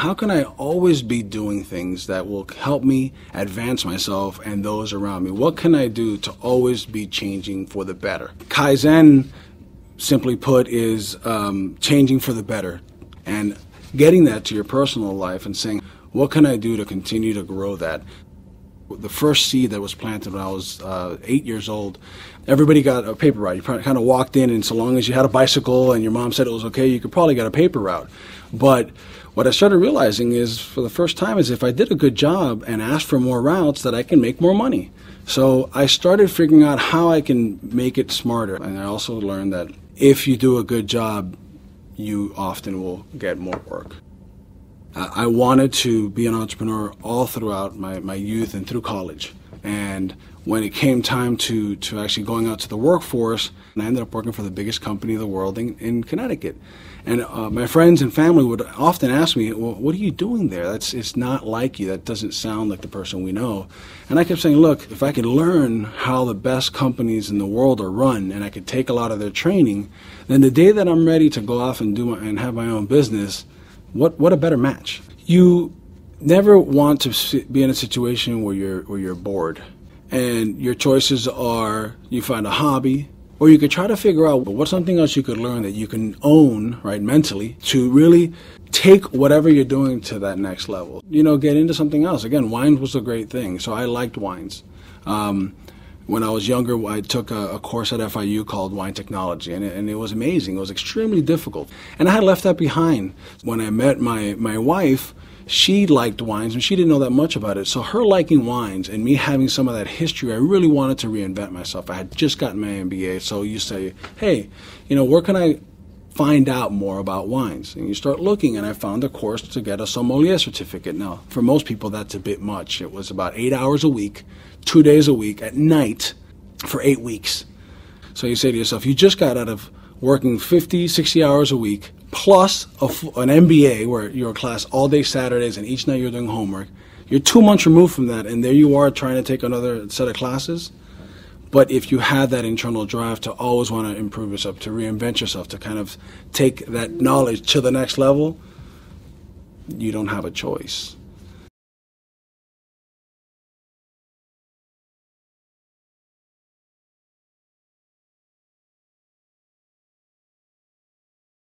how can I always be doing things that will help me advance myself and those around me? What can I do to always be changing for the better? Kaizen, simply put, is changing for the better, and getting that to your personal life and saying, what can I do to continue to grow that? The first seed that was planted when I was 8 years old, everybody got a paper route. You kind of walked in, and so long as you had a bicycle and your mom said it was okay, you could probably get a paper route. But what I started realizing is, for the first time, is if I did a good job and asked for more routes, that I can make more money. So I started figuring out how I can make it smarter. And I also learned that if you do a good job, you often will get more work. I wanted to be an entrepreneur all throughout my youth and through college. And when it came time to actually going out to the workforce, I ended up working for the biggest company in the world in Connecticut. And my friends and family would often ask me, well, what are you doing there? It's not like you. That doesn't sound like the person we know. And I kept saying, look, if I could learn how the best companies in the world are run, and I could take a lot of their training, then the day that I'm ready to go off and have my own business, what a better match. You never want to be in a situation where you're bored, and your choices are you find a hobby, or you could try to figure out what's something else you could learn that you can own, right, mentally, to really take whatever you're doing to that next level. Get into something else. Again, wine was a great thing, so I liked wines. When I was younger, I took a course at FIU called Wine Technology, and it was amazing. It was extremely difficult. And I had left that behind. When I met my wife, she liked wines, and she didn't know that much about it. So her liking wines and me having some of that history, I really wanted to reinvent myself. I had just gotten my MBA, so you say, hey, where can I find out more about wines? And you start looking, and I found a course to get a sommelier certificate. Now, for most people, that's a bit much. It was about 8 hours a week, 2 days a week, at night, for 8 weeks. So you say to yourself, you just got out of working 50, 60 hours a week, plus an MBA where you're a class all day Saturdays and each night you're doing homework. You're 2 months removed from that, and there you are trying to take another set of classes. But if you had that internal drive to always want to improve yourself, to reinvent yourself, to kind of take that knowledge to the next level, you don't have a choice.